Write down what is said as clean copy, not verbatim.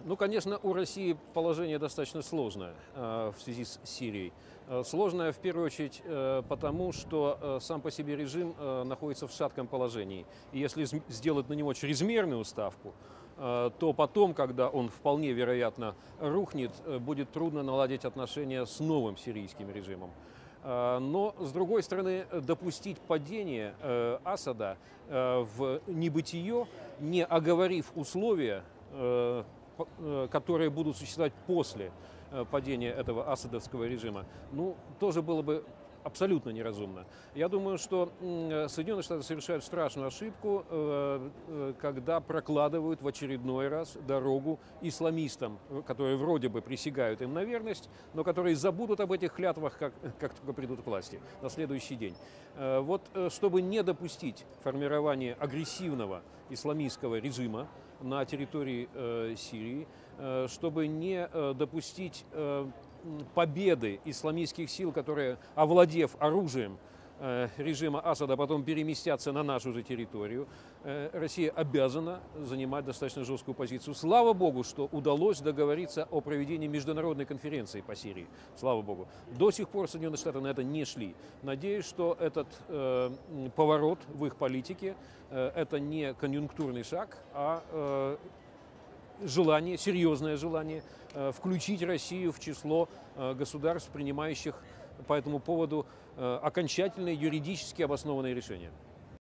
Ну, конечно, у России положение достаточно сложное в связи с Сирией. Сложное, в первую очередь, потому что сам по себе режим находится в шатком положении. И если сделать на него чрезмерную ставку, то потом, когда он вполне вероятно рухнет, будет трудно наладить отношения с новым сирийским режимом. Но, с другой стороны, допустить падение Асада в небытие, не оговорив условия, которые будут существовать после падения этого асадовского режима, ну, тоже было бы абсолютно неразумно. Я думаю, что Соединенные Штаты совершают страшную ошибку, когда прокладывают в очередной раз дорогу исламистам, которые вроде бы присягают им на верность, но которые забудут об этих клятвах, как только придут к власти на следующий день. Вот чтобы не допустить формирования агрессивного исламистского режима на территории Сирии, чтобы не допустить победы исламистских сил, которые, овладев оружием режима Асада, потом переместятся на нашу же территорию, Россия обязана занимать достаточно жесткую позицию. Слава Богу, что удалось договориться о проведении международной конференции по Сирии. Слава Богу. До сих пор Соединенные Штаты на это не шли. Надеюсь, что этот поворот в их политике это не конъюнктурный шаг, а желание, серьезное желание включить Россию в число государств, принимающих по этому поводу окончательные юридически обоснованные решения.